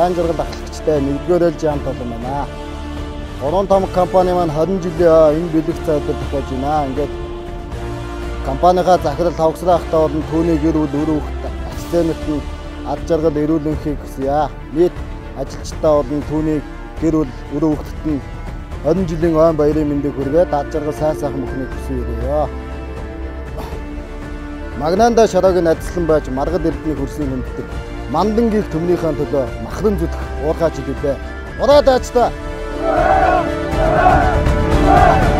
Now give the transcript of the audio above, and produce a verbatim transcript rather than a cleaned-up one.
сайн жаргал ахлагчтай нэгдүгээр ээлжийн хамт олон байна. Гурван том компани маань харин жилийн энэ бэлэг цайдад тохиож байна. Ингээд компанийхаа захирал тавгсраа ахтаа болон түүний гэр бүл өрөө хөлт акционерт нь ад жаргал эрүүлэнхийг хүсье. Нийт ажилчдаа болон түүний гэр бүл өрөө хөлтөд нь харин жилийн ойн баярын мэндийг хүргээд ад жаргал сайн сайхан бүхнийг хүсье. Магнанда шараагийн адислан байж маргал эрдний хөрсийг нэмдэг. Мандангийн төмнийхэн төлөө махран зүтгэх уурхаач хэлээ. Ураад аачта.